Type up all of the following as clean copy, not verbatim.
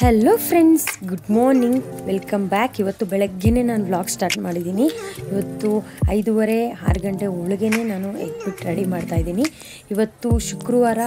Hello friends, good morning, welcome back. ಇವತ್ತು ಬೆಳಗ್ಗೆನೇ ನಾನು ವ್ಲಾಗ್ ಸ್ಟಾರ್ಟ್ ಮಾಡಿದ್ದೀನಿ. ಇವತ್ತು 5:30 6 ಗಂಟೆ ಒಳಗೇ ನಾನು ಎದ್ಬಿಟ್ಟು ರೆಡಿ ಮಾಡ್ತಾಯಿದ್ದೀನಿ. ಇವತ್ತು ಶುಕ್ರವಾರ,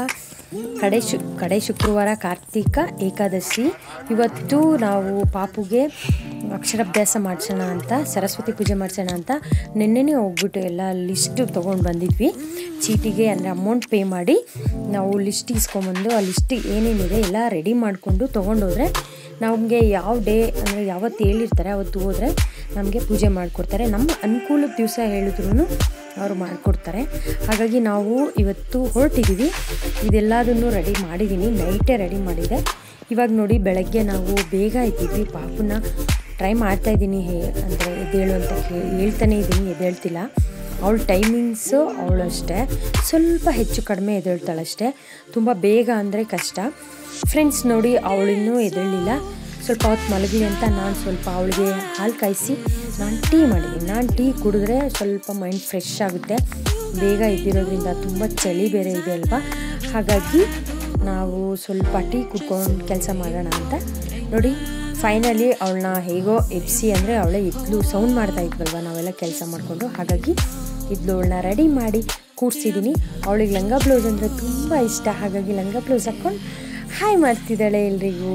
ಕಡೆ ಶುಕ್ರವಾರ, ಕಾರ್ತಿಕ ಏಕಾದಶಿ. ಇವತ್ತು ನಾವು ಪಾಪುಗೆ ಅಕ್ಷರಾಭ್ಯಾಸ ಮಾಡಿಸೋಣ ಅಂತ, ಸರಸ್ವತಿ ಪೂಜೆ ಮಾಡಿಸೋಣ ಅಂತ ನೆನ್ನೆನೇ ಹೋಗ್ಬಿಟ್ಟು ಎಲ್ಲ ಲಿಸ್ಟು ತೊಗೊಂಡು ಬಂದಿದ್ವಿ. ಚೀಟಿಗೆ ಅಂದರೆ ಅಮೌಂಟ್ ಪೇ ಮಾಡಿ ನಾವು ಲಿಸ್ಟ್ ಇಸ್ಕೊಂಬಂದು ಆ ಲಿಸ್ಟ್ ಏನೇನಿದೆ ಎಲ್ಲ ರೆಡಿ ಮಾಡಿಕೊಂಡು ತೊಗೊಂಡೋದ್ರೆ ನಮಗೆ ಯಾವ ಡೇ ಅಂದರೆ ಯಾವತ್ತು ಹೇಳಿರ್ತಾರೆ ಅವತ್ತು ಹೋದರೆ ನಮಗೆ ಪೂಜೆ ಮಾಡಿಕೊಡ್ತಾರೆ. ನಮ್ಮ ಅನುಕೂಲದ ದಿವಸ ಹೇಳಿದ್ರು ಅವರು ಮಾಡಿಕೊಡ್ತಾರೆ. ಹಾಗಾಗಿ ನಾವು ಇವತ್ತು ಹೊರಟಿದ್ದೀವಿ. ಇದೆಲ್ಲದನ್ನು ರೆಡಿ ಮಾಡಿದ್ದೀನಿ, ನೈಟೇ ರೆಡಿ ಮಾಡಿದೆ. ಇವಾಗ ನೋಡಿ, ಬೆಳಗ್ಗೆ ನಾವು ಬೇಗ ಇದ್ದೀವಿ. ಪಾಪುನ ಟ್ರೈ ಮಾಡ್ತಾಯಿದ್ದೀನಿ ಅಂದರೆ ಎದ್ದೇಳು ಅಂತ ಹೇಳ್ತಾನೆ ಇದ್ದೀನಿ, ಎದ್ದೇಳ್ತಿಲ್ಲ. ಅವಳ ಟೈಮಿಂಗ್ಸು ಅವಳು ಅಷ್ಟೇ ಸ್ವಲ್ಪ ಹೆಚ್ಚು ಕಡಿಮೆ ಎದ್ದೇಳ್ತಾಳಷ್ಟೇ, ತುಂಬ ಬೇಗ ಅಂದರೆ ಕಷ್ಟ. ಫ್ರೆಂಡ್ಸ್ ನೋಡಿ, ಅವಳಿನ್ನೂ ಎದ್ದೇಳಲಿಲ್ಲ. ಸ್ವಲ್ಪ ಹೊತ್ತು ಮಲಗಲಿ ಅಂತ ನಾನು ಸ್ವಲ್ಪ ಅವಳಿಗೆ ಹಾಲು ಕಾಯಿಸಿ ನಾನು ಟೀ ಮಾಡಿದ್ದೀನಿ. ನಾನು ಟೀ ಕುಡಿದ್ರೆ ಸ್ವಲ್ಪ ಮೈಂಡ್ ಫ್ರೆಶ್ ಆಗುತ್ತೆ. ಬೇಗ ಎದ್ದಿರೋದ್ರಿಂದ ತುಂಬ ಚಳಿ ಬೇರೆ ಇದೆ ಅಲ್ವಾ, ಹಾಗಾಗಿ ನಾವು ಸ್ವಲ್ಪ ಟೀ ಕುಡ್ಕೊಂಡು ಕೆಲಸ ಮಾಡೋಣ ಅಂತ. ನೋಡಿ, ಫೈನಲಿ ಅವಳನ್ನ ಹೇಗೋ ಎಬ್ಸಿ, ಅಂದರೆ ಅವಳೇ ಎದ್ಲು, ಸೌಂಡ್ ಮಾಡ್ತಾ ಇದ್ವಲ್ವ ನಾವೆಲ್ಲ ಕೆಲಸ ಮಾಡಿಕೊಂಡು, ಹಾಗಾಗಿ ಇದ್ಲು. ಅವಳನ್ನ ರೆಡಿ ಮಾಡಿ ಕೂರಿಸಿದ್ದೀನಿ. ಅವಳಿಗೆ ಲಂಗ ಬ್ಲೌಸ್ ಅಂದರೆ ತುಂಬ ಇಷ್ಟ, ಹಾಗಾಗಿ ಲಂಗ ಬ್ಲೌಸ್ ಹಾಕ್ಕೊಂಡು ಹಾಯ್ ಮಾಡ್ತಿದ್ದಾಳೆ ಎಲ್ರಿಗೂ.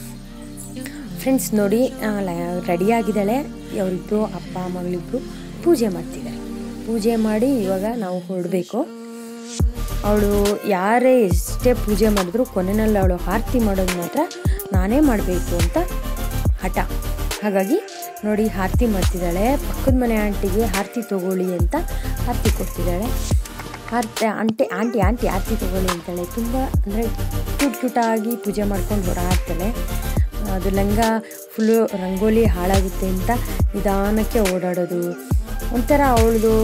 ಫ್ರೆಂಡ್ಸ್ ನೋಡಿ, ರೆಡಿಯಾಗಿದ್ದಾಳೆ. ಅವರಿಬ್ಬರು ಅಪ್ಪ ಮಗಳಿಬ್ಬರು ಪೂಜೆ ಮಾಡ್ತಿದ್ದಾರೆ. ಪೂಜೆ ಮಾಡಿ ಇವಾಗ ನಾವು ಹೊರಡಬೇಕು. ಅವಳು ಯಾರೇ ಎಷ್ಟೇ ಪೂಜೆ ಮಾಡಿದ್ರು ಕೊನೆಯಲ್ಲಿ ಅವಳು ಆರತಿ ಮಾಡೋದು ಮಾತ್ರ ನಾನೇ ಮಾಡಬೇಕು ಅಂತ ಹಠ. ಹಾಗಾಗಿ ನೋಡಿ, ಆರತಿ ಮಾಡ್ತಿದ್ದಾಳೆ. ಪಕ್ಕದ ಮನೆ ಆಂಟಿಗೆ ಆರತಿ ತೊಗೊಳ್ಳಿ ಅಂತ ಆರತಿ ಕೊಡ್ತಿದ್ದಾಳೆ. ಆಂಟಿ ಆರತಿ ತೊಗೊಳ್ಳಿ ಅಂತಾಳೆ. ತುಂಬ ಅಂದರೆ ಕ್ಯೂಟಾಗಿ ಪೂಜೆ ಮಾಡ್ಕೊಂಡು ಹೊರಾಡ್ತಾಳೆ. ಅದು ಲಂಗ ಫುಲ್ಲು ರಂಗೋಲಿ ಹಾಳಾಗುತ್ತೆ ಅಂತ ನಿಧಾನಕ್ಕೆ ಓಡಾಡೋದು, ಒಂಥರ ಅವಳದು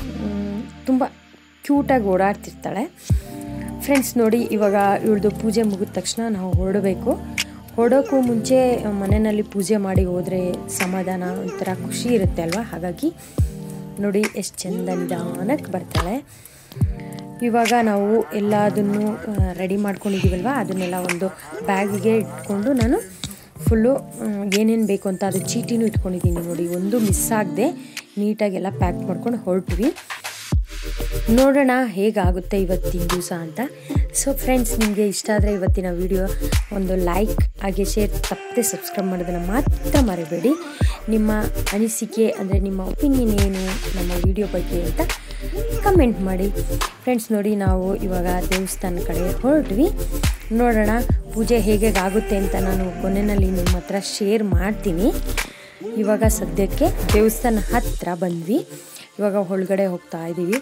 ತುಂಬ ಕ್ಯೂಟಾಗಿ ಓಡಾಡ್ತಿರ್ತಾಳೆ. ಫ್ರೆಂಡ್ಸ್ ನೋಡಿ, ಇವಾಗ ಇವಳದು ಪೂಜೆ ಮುಗಿದ ತಕ್ಷಣ ನಾವು ಹೊರಡಬೇಕು. ಹೊರಡೋಕ್ಕೂ ಮುಂಚೆ ಮನೆಯಲ್ಲಿ ಪೂಜೆ ಮಾಡಿ ಹೋದರೆ ಸಮಾಧಾನ, ಒಂಥರ ಖುಷಿ ಇರುತ್ತೆ ಅಲ್ವಾ. ಹಾಗಾಗಿ ನೋಡಿ ಎಷ್ಟು ಚೆಂದ ನಿಧಾನಕ್ಕೆ ಬರ್ತಾಳೆ. ಇವಾಗ ನಾವು ಎಲ್ಲದನ್ನು ರೆಡಿ ಮಾಡ್ಕೊಂಡಿದ್ದೀವಲ್ವ, ಅದನ್ನೆಲ್ಲ ಒಂದು ಬ್ಯಾಗಿಗೆ ಇಟ್ಕೊಂಡು ನಾನು ಫುಲ್ಲು ಏನೇನು ಬೇಕು ಅಂತ ಅದು ಚೀಟಿನೂ ಇಟ್ಕೊಂಡಿದ್ದೀನಿ. ನೋಡಿ, ಒಂದು ಮಿಸ್ ಆಗದೆ ನೀಟಾಗೆಲ್ಲ ಪ್ಯಾಕ್ ಮಾಡ್ಕೊಂಡು ಹೊರಟ್ವಿ. ನೋಡೋಣ ಹೇಗಾಗುತ್ತೆ ಇವತ್ತಿನ ದಿವಸ ಅಂತ. ಸೊ ಫ್ರೆಂಡ್ಸ್, ನಿಮಗೆ ಇಷ್ಟ ಆದರೆ ಇವತ್ತಿನ ವಿಡಿಯೋ ಒಂದು ಲೈಕ್ ಹಾಗೆ ಶೇರ್, ತಪ್ಪದೆ ಸಬ್ಸ್ಕ್ರೈಬ್ ಮಾಡೋದನ್ನು ಮಾತ್ರ ಮರಿಬೇಡಿ. ನಿಮ್ಮ ಅನಿಸಿಕೆ ಅಂದರೆ ನಿಮ್ಮ ಒಪಿನಿಯನ್ ಏನು ನಮ್ಮ ವಿಡಿಯೋ ಬಗ್ಗೆ ಅಂತ ಕಮೆಂಟ್ ಮಾಡಿ. ಫ್ರೆಂಡ್ಸ್ ನೋಡಿ, ನಾವು ಇವಾಗ ದೇವಸ್ಥಾನ ಕಡೆ ಹೊರಟ್ವಿ. ನೋಡೋಣ ಪೂಜೆ ಹೇಗೆ ಆಗುತ್ತೆ ಅಂತ ನಾನು ಕೊನೆಯಲ್ಲಿ ನಿಮ್ಮ ಹತ್ರ ಶೇರ್ ಮಾಡ್ತೀನಿ. ಇವಾಗ ಸದ್ಯಕ್ಕೆ ದೇವಸ್ಥಾನ ಹತ್ತಿರ ಬಂದ್ವಿ. ಇವಾಗ ಒಳಗಡೆ ಹೋಗ್ತಾ ಇದ್ದೀವಿ.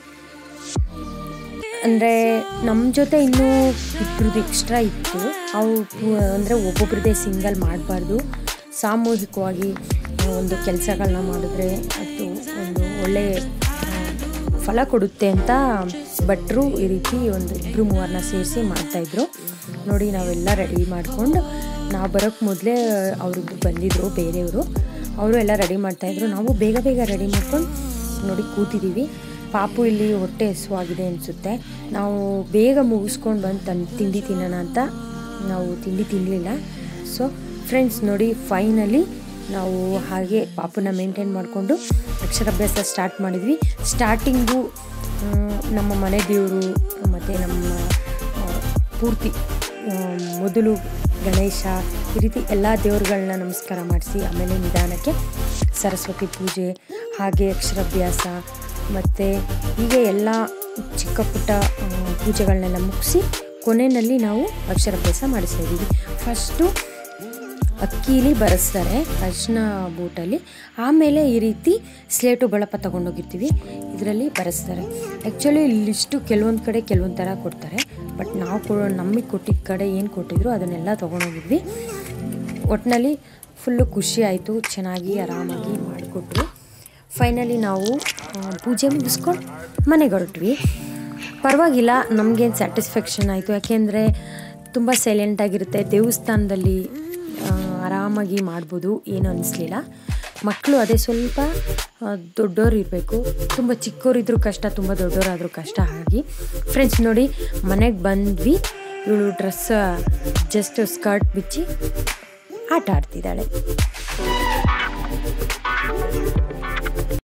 ಅಂದರೆ ನಮ್ಮ ಜೊತೆ ಇನ್ನೂ ಇಬ್ಬರದ್ದು ಎಕ್ಸ್ಟ್ರಾ ಇತ್ತು. ಅವು ಅಂದರೆ ಒಬ್ಬೊಬ್ರದ್ದೇ ಸಿಂಗಲ್ ಮಾಡಬಾರ್ದು. ಸಾಮೂಹಿಕವಾಗಿ ಒಂದು ಕೆಲಸಗಳನ್ನ ಮಾಡಿದ್ರೆ ಅದು ಒಂದು ಒಳ್ಳೆಯ ಫಲ ಕೊಡುತ್ತೆ ಅಂತ ಭಟ್ರು ಈ ರೀತಿ ಒಂದು 2-3 ಸೇರಿಸಿ ಮಾಡ್ತಾಯಿದ್ರು. ನೋಡಿ, ನಾವೆಲ್ಲ ರೆಡಿ ಮಾಡಿಕೊಂಡು, ನಾವು ಬರೋಕ್ಕೆ ಮೊದಲೇ ಅವರು ಬಂದಿದ್ದರು ಬೇರೆಯವರು, ಅವರು ಎಲ್ಲ ರೆಡಿ ಮಾಡ್ತಾಯಿದ್ರು. ನಾವು ಬೇಗ ರೆಡಿ ಮಾಡ್ಕೊಂಡು ನೋಡಿ ಕೂತಿದ್ದೀವಿ. ಪಾಪು ಇಲ್ಲಿ ಹೊಟ್ಟೆ ಹಸುವಾಗಿದೆ ಅನಿಸುತ್ತೆ. ನಾವು ಬೇಗ ಮುಗಿಸ್ಕೊಂಡು ಬಂದು ತಿಂಡಿ ತಿನ್ನೋಣ ಅಂತ ನಾವು ತಿಂಡಿ ತಿನ್ನಲಿಲ್ಲ. ಸೊ ಫ್ರೆಂಡ್ಸ್ ನೋಡಿ, ಫೈನಲಿ ನಾವು ಹಾಗೆ ಪಾಪುನ ಮೇಂಟೈನ್ ಮಾಡಿಕೊಂಡು ಅಕ್ಷರಾಭ್ಯಾಸ ಸ್ಟಾರ್ಟ್ ಮಾಡಿದ್ವಿ. ಸ್ಟಾರ್ಟಿಂಗು ನಮ್ಮ ಮನೆ ದೇವರು ಮತ್ತು ನಮ್ಮ ಪೂರ್ತಿ ಮೊದಲು ಗಣೇಶ, ಈ ರೀತಿ ಎಲ್ಲ ದೇವ್ರುಗಳನ್ನ ನಮಸ್ಕಾರ ಮಾಡಿಸಿ, ಆಮೇಲೆ ನಿಧಾನಕ್ಕೆ ಸರಸ್ವತಿ ಪೂಜೆ, ಹಾಗೆ ಅಕ್ಷರಾಭ್ಯಾಸ ಮತ್ತು ಹೀಗೆ ಎಲ್ಲ ಚಿಕ್ಕ ಪುಟ್ಟ ಪೂಜೆಗಳನ್ನೆಲ್ಲ ಮುಗಿಸಿ ಕೊನೆಯಲ್ಲಿ ನಾವು ಅಕ್ಷರಾಭ್ಯಾಸ ಮಾಡಿಸ್ತಾಯಿದ್ದೀವಿ. ಫಸ್ಟು ಅಕ್ಕಿಲಿ ಬರೆಸ್ತಾರೆ ಅರಿಶಿನ ಬೂಟಲ್ಲಿ, ಆಮೇಲೆ ಈ ರೀತಿ ಸ್ಲೇಟು ಬಳಪ ತೊಗೊಂಡೋಗಿರ್ತೀವಿ, ಇದರಲ್ಲಿ ಬರೆಸ್ತಾರೆ. ಆ್ಯಕ್ಚುಲಿ ಲಿಸ್ಟು ಕೆಲವೊಂದು ಕಡೆ ಕೆಲವೊಂದು ಥರ ಕೊಡ್ತಾರೆ, ಬಟ್ ನಾವು ನಮಗೆ ಕೊಟ್ಟಿದ್ದ ಕಡೆ ಏನು ಕೊಟ್ಟಿದ್ರು ಅದನ್ನೆಲ್ಲ ತೊಗೊಂಡೋಗಿದ್ವಿ. ಒಟ್ಟಿನಲ್ಲಿ ಫುಲ್ಲು ಖುಷಿ ಆಯಿತು, ಚೆನ್ನಾಗಿ ಆರಾಮಾಗಿ ಮಾಡಿಕೊಟ್ರು. ಫೈನಲಿ ನಾವು ಪೂಜೆ ಮುಗಿಸ್ಕೊಂಡು ಮನೆಗೆ ಹೊರಟ್ವಿ. ಪರವಾಗಿಲ್ಲ, ನಮಗೇನು ಸ್ಯಾಟಿಸ್ಫ್ಯಾಕ್ಷನ್ ಆಯಿತು. ಯಾಕೆಂದರೆ ತುಂಬ ಸೈಲೆಂಟಾಗಿರುತ್ತೆ ದೇವಸ್ಥಾನದಲ್ಲಿ, ಆರಾಮಾಗಿ ಮಾಡ್ಬೋದು, ಏನು ಅನ್ನಿಸ್ಲಿಲ್ಲ. ಮಕ್ಕಳು ಅದೇ ಸ್ವಲ್ಪ ದೊಡ್ಡೋರು ಇರಬೇಕು, ತುಂಬ ಚಿಕ್ಕವರಿದ್ರೂ ಕಷ್ಟ, ತುಂಬ ದೊಡ್ಡವರಾದರೂ ಕಷ್ಟ. ಹಾಗೆ ಫ್ರೆಂಡ್ಸ್ ನೋಡಿ, ಮನೆಗೆ ಬಂದ್ವಿ. ಇವಳು ಡ್ರೆಸ್ ಜಸ್ಟ್ ಸ್ಕರ್ಟ್ ಬಿಚ್ಚಿ ಆಟ ಆಡ್ತಿದ್ದಾಳೆ.